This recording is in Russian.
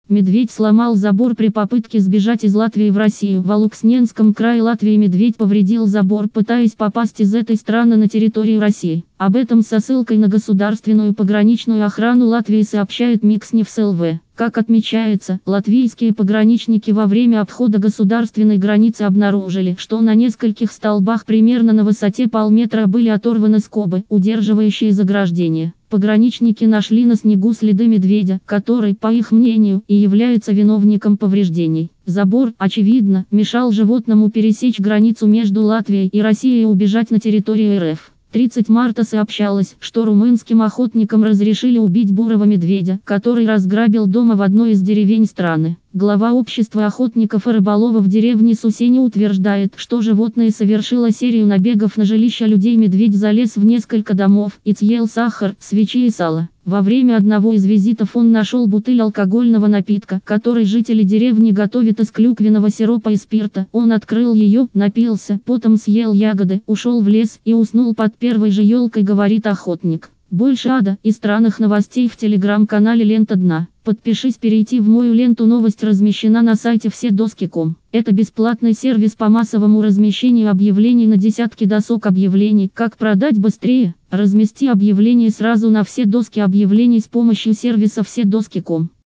Медведь сломал забор при попытке сбежать из Латвии в Россию. В Алуксненском крае Латвии медведь повредил забор, пытаясь попасть из этой страны на территорию России. Об этом со ссылкой на Государственную пограничную охрану Латвии сообщает Миксневс ЛВ. Как отмечается, латвийские пограничники во время обхода государственной границы обнаружили, что на нескольких столбах примерно на высоте полметра были оторваны скобы, удерживающие заграждение. Пограничники нашли на снегу следы медведя, который, по их мнению, и является виновником повреждений. Забор, очевидно, мешал животному пересечь границу между Латвией и Россией и убежать на территорию РФ. 30 марта сообщалось, что румынским охотникам разрешили убить бурого медведя, который разграбил дома в одной из деревень страны. Глава общества охотников и рыболовов в деревне Сусени утверждает, что животное совершило серию набегов на жилища людей. Медведь залез в несколько домов и съел сахар, свечи и сало. Во время одного из визитов он нашел бутыль алкогольного напитка, который жители деревни готовят из клюквенного сиропа и спирта. Он открыл ее, напился, потом съел ягоды, ушел в лес и уснул под первой же елкой, говорит охотник. Больше ада и странных новостей в телеграм-канале «Лента дна». Подпишись перейти в мою ленту. Новость размещена на сайте вседоски.ком. Это бесплатный сервис по массовому размещению объявлений на десятки досок объявлений. Как продать быстрее? Размести объявление сразу на все доски объявлений с помощью сервиса вседоски.ком.